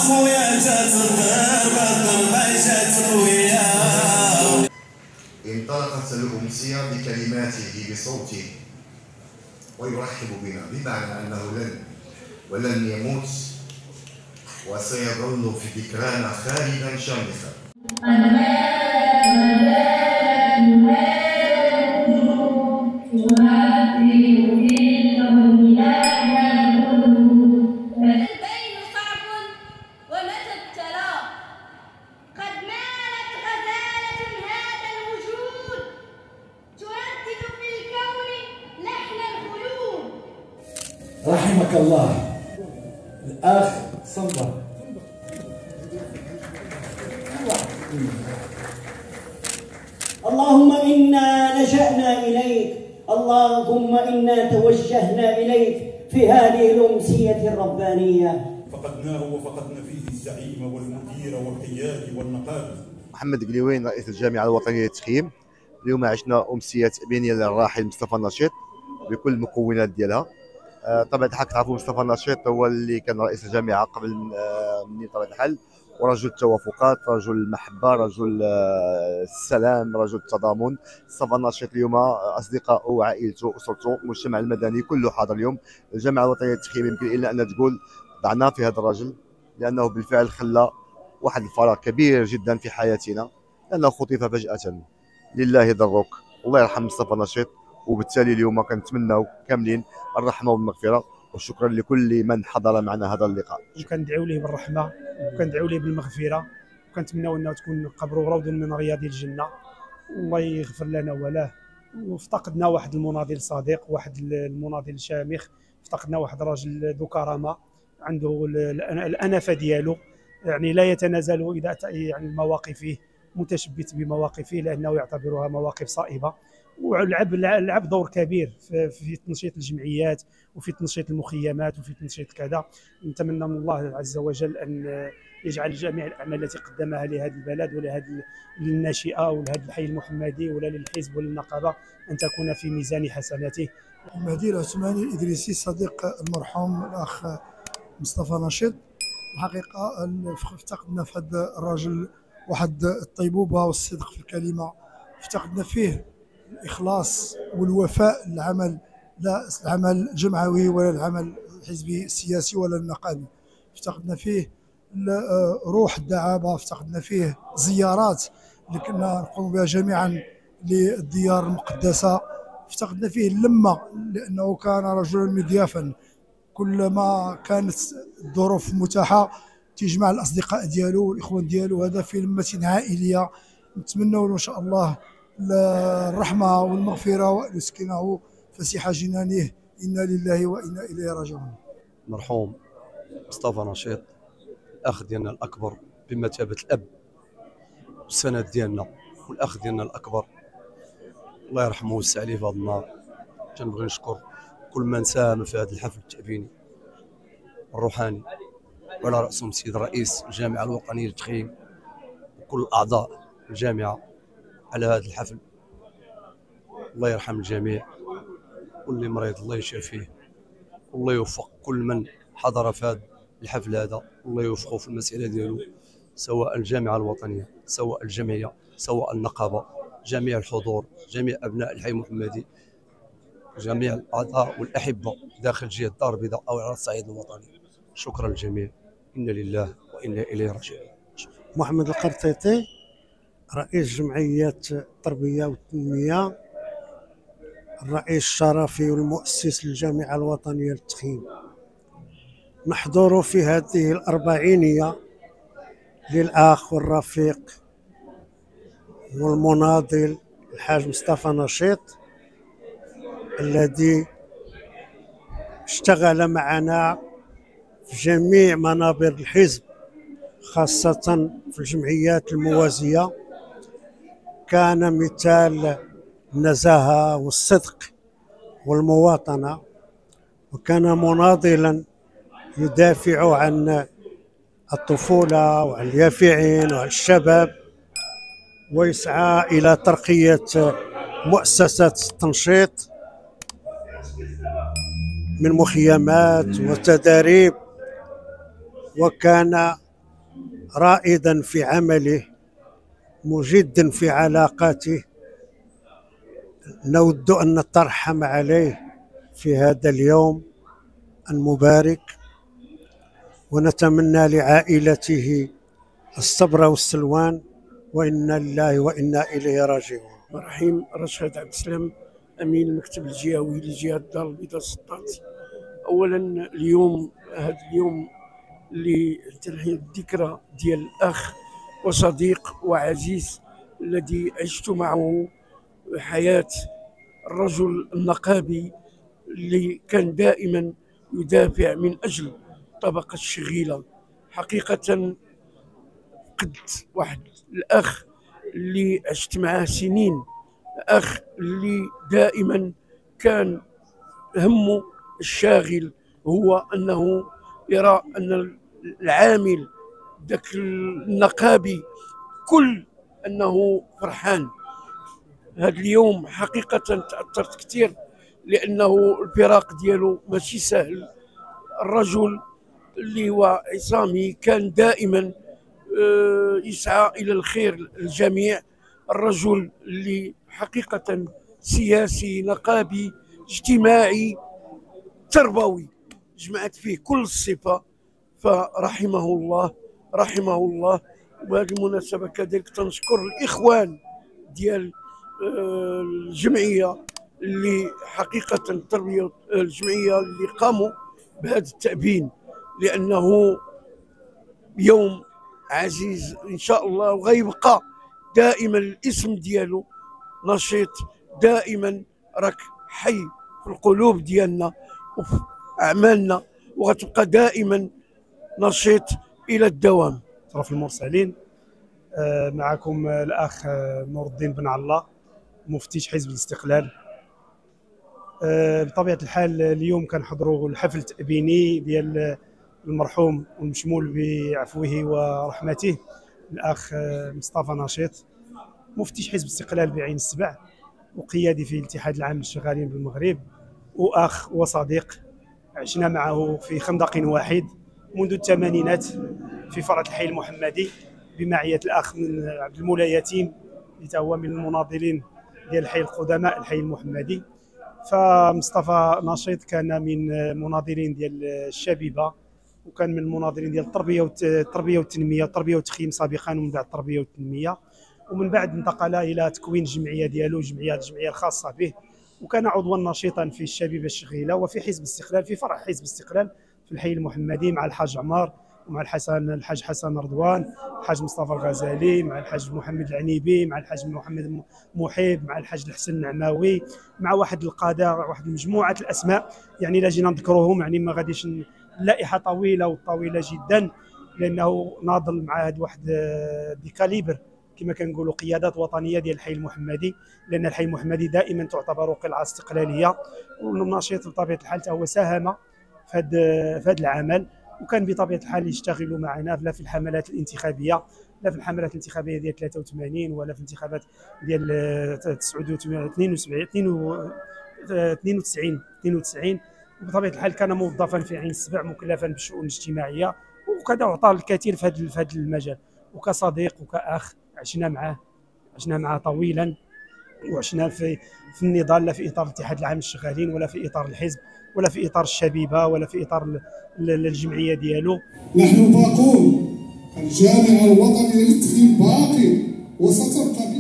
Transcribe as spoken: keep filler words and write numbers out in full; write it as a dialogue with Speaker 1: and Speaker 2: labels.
Speaker 1: خويا جات الضربة الضربة جات قوية.
Speaker 2: انطلقت الأمسية بكلماته بصوته ويرحب بنا، بمعنى أنه لن ولن يموت وسيظل في ذكرانا خالدا شامخا.
Speaker 3: رحمك الله الأخ صنبر.
Speaker 4: اللهم إنا لجأنا إليك، اللهم إنا توجهنا إليك في هذه الأمسية الربانية.
Speaker 5: فقدناه وفقدنا فيه الزعيم والمدير والقيادي والنقابة.
Speaker 2: محمد قليوين رئيس الجامعة الوطنية للتخييم. اليوم عشنا أمسية بنية للراحل مصطفى النشيط بكل المكونات ديالها. طبعا الحال تعرفوا مصطفى النشيط هو اللي كان رئيس الجامعه قبل من طبيعه الحال، ورجل التوافقات، رجل المحبه، رجل السلام، رجل التضامن. مصطفى النشيط اليوم اصدقائه وعائلته اسرته المجتمع المدني كله حاضر اليوم. الجامعه الوطنيه للتخييم يمكن الا ان تقول ضعنا في هذا الرجل، لانه بالفعل خلى واحد الفراغ كبير جدا في حياتنا، لانه خطف فجاه. لله ضرك، الله يرحم مصطفى النشيط. وبالتالي اليوم كنتمناو كاملين الرحمه والمغفره، وشكرا لكل من حضر معنا هذا اللقاء.
Speaker 6: وكندعيو ليه بالرحمه وكندعيو ليه بالمغفره، وكنتمناو انه تكون قبره روض من رياض الجنه، والله يغفر لنا ولاه. وافتقدنا واحد المناضل صديق، واحد المناضل شامخ، افتقدنا واحد راجل ذو كرامه عنده الانفه ديالو، يعني لا يتنازل اذا يعني مواقفه، متشبث بمواقفه لانه يعتبرها مواقف صائبه، ولعب لعب دور كبير في تنشيط الجمعيات وفي تنشيط المخيمات وفي تنشيط كذا. نتمنى من الله عز وجل ان يجعل جميع الاعمال التي قدمها لهذا البلد ولهذه الناشئه ولهذا الحي المحمدي ولا للحزب وللنقابه ان تكون في ميزان حسناته.
Speaker 7: مهدي العثماني الادريسي صديق المرحوم الاخ مصطفى نشيط. الحقيقه افتقدنا في هذا الرجل واحد الطيبوبه والصدق في الكلمه، افتقدنا فيه الإخلاص والوفاء للعمل، لا العمل الجمعوي ولا العمل الحزبي السياسي ولا النقابي. افتقدنا فيه روح الدعابة، افتقدنا فيه زيارات اللي كنا نقوم بها جميعا للديار المقدسة، افتقدنا فيه اللمة لأنه كان رجلا مضيافا، كلما كانت الظروف متاحة تجمع الأصدقاء ديالو والإخوان ديالو، هذا في لمة عائلية. نتمنوا له إن شاء الله الرحمة والمغفرة وأن يسكنه فسيح جنانه، إنا لله وإنا إليه راجعون.
Speaker 8: مرحوم مصطفى نشيط الأخ ديالنا الأكبر بمثابة الأب والسند ديالنا والأخ ديالنا الأكبر، الله يرحمه ويوسع عليه في هذا النهار. تنبغي نشكر كل من ساهم في هذا الحفل التأبيني الروحاني، وعلى رأسهم السيد رئيس الجامعة الوطنية للتخييم وكل أعضاء الجامعة على هذا الحفل. الله يرحم الجميع، واللي مريض الله يشافيه، والله يوفق كل من حضر في هذا الحفل هذا، والله يوفقه في المسيرة ديالو، سواء الجامعة الوطنية سواء الجمعية سواء النقابة، جميع الحضور، جميع أبناء الحي المحمدي، جميع الأعضاء والأحبة داخل جهة الدار البيضاء أو على الصعيد الوطني. شكرا للجميع، إنا لله وإنا إليه راجعون.
Speaker 9: محمد القرطيطي رئيس جمعية التربية والتنمية، الرئيس الشرفي والمؤسس للجامعة الوطنية للتخييم. نحضر في هذه الأربعينية للأخ والرفيق والمناضل الحاج مصطفى نشيط، الذي اشتغل معنا في جميع منابر الحزب خاصة في الجمعيات الموازية. كان مثال النزاهة والصدق والمواطنة، وكان مناضلا يدافع عن الطفولة وعن اليافعين وعن الشباب، ويسعى إلى ترقية مؤسسة التنشيط من مخيمات وتداريب. وكان رائدا في عمله، مجد في علاقاته. نود أن نترحم عليه في هذا اليوم المبارك، ونتمنى لعائلته الصبر والسلوان، وإنا لله وإنا إليه راجعون.
Speaker 10: رحيم رشاد عبد السلام، أمين المكتب الجهوي لجهة الدار البيضاء السطات. أولا اليوم هذا اليوم اللي تنحي الذكرى ديال الأخ وصديق وعزيز الذي عشت معه حياة الرجل النقابي اللي كان دائما يدافع من أجل الطبقة الشغيلة. حقيقة قد واحد الأخ اللي عشت معاه سنين، أخ اللي دائما كان همه الشاغل هو أنه يرى أن العامل ذاك النقابي كل أنه فرحان. هذا اليوم حقيقة تأثرت كثير لأنه الفراق ديالو ماشي سهل. الرجل اللي هو عصامي كان دائما يسعى إلى الخير للجميع. الرجل اللي حقيقة سياسي نقابي اجتماعي تربوي، جمعت فيه كل الصفة، فرحمه الله رحمه الله. وبهذه المناسبة كذلك تنشكر الإخوان ديال الجمعية اللي حقيقة التربية الجمعية اللي قاموا بهذا التأبين، لأنه يوم عزيز إن شاء الله، وغيبقى دائما الاسم ديالو نشيط، دائما راك حي في القلوب ديالنا وفي أعمالنا، وغتبقى دائما نشيط إلى الدوام.
Speaker 6: شرف المرسلين، معكم الأخ نور الدين بن الله، مفتش حزب الاستقلال. بطبيعة الحال اليوم كنحضروا الحفل التأبيني ديال المرحوم والمشمول بعفوه ورحمته الأخ مصطفى نشيط، مفتش حزب الاستقلال بعين السبع، وقيادي في الاتحاد العام للشغالين بالمغرب، وأخ وصديق عشنا معه في خندق واحد منذ الثمانينات في فرع الحي المحمدي بمعية الأخ من عبد المولى يتيم اللي هو من المناضلين ديال الحي القدماء الحي المحمدي. فمصطفى نشيط كان من مناضلين ديال الشبيبه، وكان من المناضلين ديال التربيه والتربيه والتنميه والتربيه والتخييم سابقا، ومن بعد التربيه والتنميه، ومن بعد انتقل الى تكوين الجمعيه ديالو، جمعيه الجمعيه الخاصه به، وكان عضوا نشيطا في الشبيبه الشغيله وفي حزب الاستقلال، في فرع حزب الاستقلال في الحي المحمدي مع الحاج عمار ومع الحسن الحاج حسن رضوان، الحاج مصطفى الغزالي، مع الحاج محمد العنيبي، مع الحاج محمد محيب، مع الحاج الحسن النعماوي، مع واحد القاده، واحد مجموعه الاسماء يعني لا جينا نذكروهم يعني ما غاديش، اللائحه طويله وطويله جدا، لانه ناضل مع هاد واحد دي كاليبر كما كنقولوا قيادات وطنيه ديال الحي المحمدي، لان الحي المحمدي دائما تعتبر قلعه استقلاليه، والنشيط بطبيعه الحال هو ساهم في هذا العمل، وكان بطبيعه الحال يشتغل معنا لا في الحملات الانتخابيه، لا في الحملات الانتخابيه ديال ثلاثة وثمانين ولا في الانتخابات ديال اثنين وتسعين. بطبيعه الحال كان موظفا في عين السبع مكلفا بالشؤون الاجتماعيه، وكذا اعطى الكثير في هذا المجال، وكصديق وكاخ عشنا معه عشنا معه طويلا، وعشنا في في النضال، لا في اطار الاتحاد العام للشغالين ولا في اطار الحزب ولا في اطار الشبيبه ولا في اطار الجمعيه ديالو.
Speaker 11: نحن باقون، الجامع الوطني للتخييم باقي وستبقى